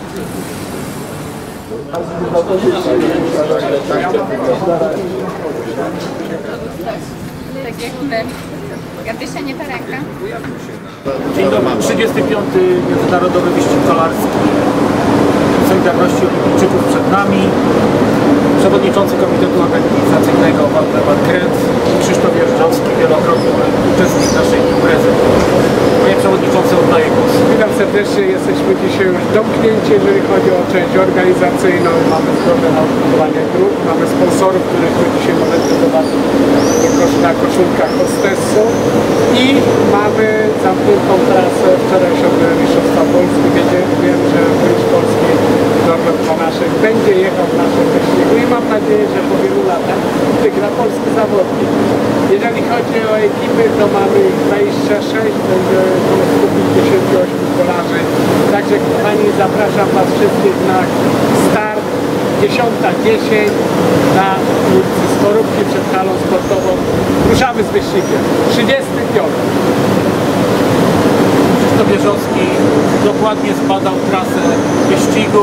Tak jak my. Gadysia, nie ta ręka. Dzień dobry, 35. Międzynarodowy Wyścig Kolarski Solidarności Olimpijczyków przed nami. Przewodniczący Komitetu Organizacyjnego Waldemar Kręc, Krzysztof Jeżdżowski, wielokrotny uczestnik naszej imprezy. Panie Przewodniczący, oddaję głos. Witam serdecznie, jesteśmy dzisiaj już domknięci, jeżeli chodzi o część organizacyjną. Mamy zgodę na odbudowanie grup, mamy sponsorów, których dzisiaj możecie zobaczyć na koszulkach Hostesu i mamy zamkniętą trasę. Wczoraj się odbyły Mistrzostwa Polski. Wiem, że mistrz Polski Norbert Banaszek będzie jechał w naszym wyścigu i mam nadzieję, że po wielu latach wygra polski zawodnik. Jeżeli chodzi o ekipy, to mamy ich 26, będzie około 158 kolarzy. Także kochani, zapraszam Was wszystkich na start 10:10 na ulicy Skorupki przed halą sportową. Ruszamy z wyścigiem. 35. Krzysztof Jeżdżowski dokładnie zbadał trasę wyścigu.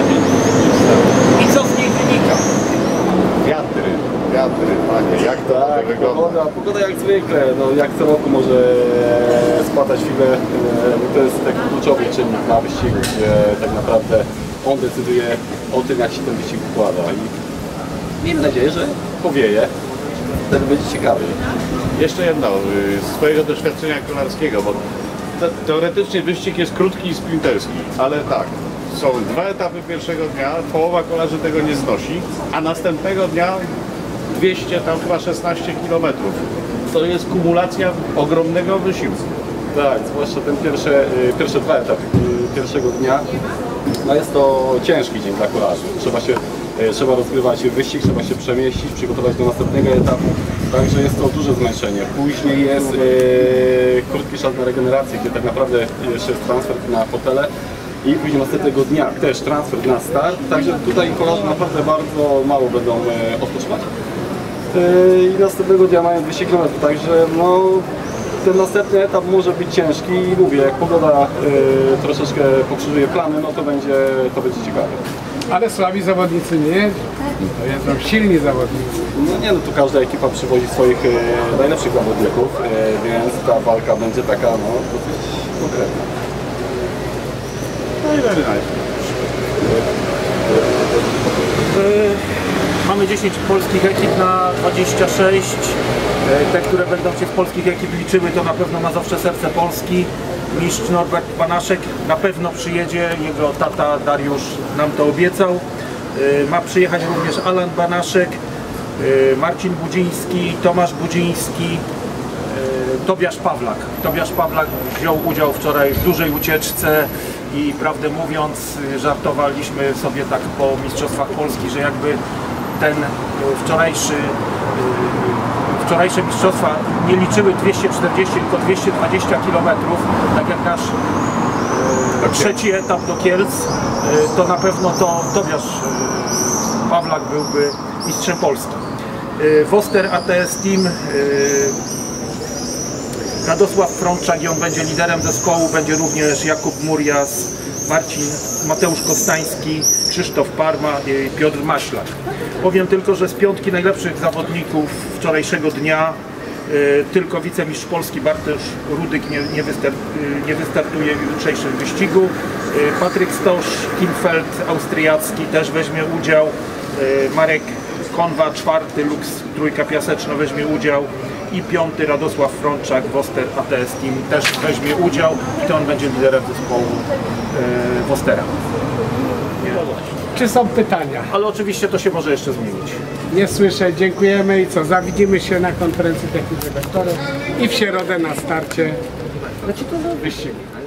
I co z niej wynika? Wiatry, panie, jak to wygląda? Pogoda jak zwykle, no jak co roku może spadać chwilę, to jest taki kluczowy czynnik na wyścigu, gdzie tak naprawdę on decyduje o tym, jak się ten wyścig układa i miejmy nadzieję, że powieje, wtedy będzie ciekawiej. Jeszcze jedno, z swojego doświadczenia kolarskiego, bo teoretycznie wyścig jest krótki i sprinterski, ale tak, są dwa etapy pierwszego dnia, połowa kolarzy tego nie znosi, a następnego dnia 200, tam chyba 16 km. To jest kumulacja ogromnego wysiłku. Tak, zwłaszcza ten pierwsze dwa etapy pierwszego dnia, no jest to ciężki dzień dla kolarzy. Trzeba rozgrywać wyścig, trzeba się przemieścić, przygotować do następnego etapu, także jest to duże zmęczenie. Później jest krótki czas na regenerację, gdzie tak naprawdę jeszcze jest transfer na fotele i później następnego dnia też transfer na start, także tutaj kolarze naprawdę bardzo mało będą odpoczywać. I następnego dnia mają 200 km, także no, ten następny etap może być ciężki i mówię, jak pogoda troszeczkę pokrzyżuje plany, no to będzie ciekawe. Ale słabi zawodnicy nie, to są silni zawodnicy. No nie, no tu każda ekipa przywozi swoich najlepszych zawodników, więc ta walka będzie taka, no, dosyć konkretna. No i very nice. Mamy 10 polskich ekip na 26. Te, które będą się z polskich ekip liczyły, to na pewno Mazowsze Serce Polski. Mistrz Norbert Banaszek na pewno przyjedzie, jego tata Dariusz nam to obiecał. Ma przyjechać również Alan Banaszek, Marcin Budziński, Tomasz Budziński, Tobiasz Pawlak. Tobiasz Pawlak wziął udział wczoraj w dużej ucieczce i prawdę mówiąc żartowaliśmy sobie tak po Mistrzostwach Polski, że jakby ten wczorajsze mistrzostwa nie liczyły 240, tylko 220 km, tak jak nasz trzeci etap do Kielc, to na pewno to Tobiasz Pawlak byłby mistrzem Polski. Woster ATS Team, Radosław Frączak i on będzie liderem zespołu, będzie również Jakub Murias, Mateusz Kostański, Krzysztof Parma i Piotr Maślak. Powiem tylko, że z piątki najlepszych zawodników wczorajszego dnia tylko wicemistrz Polski Bartosz Rudyk nie wystartuje w jutrzejszym wyścigu. Patryk Stosz, Kinfeld austriacki też weźmie udział. Marek Konwa, czwarty Lux Trójka Piaseczna weźmie udział. I piąty Radosław Frączak, Woster ATS Team też weźmie udział i to on będzie liderem zespołu Wostera. Czy są pytania? Ale oczywiście to się może jeszcze zmienić. Nie słyszę, dziękujemy i co, zawidzimy się na konferencji technicznej wektorów i w środę na starcie wyścigu.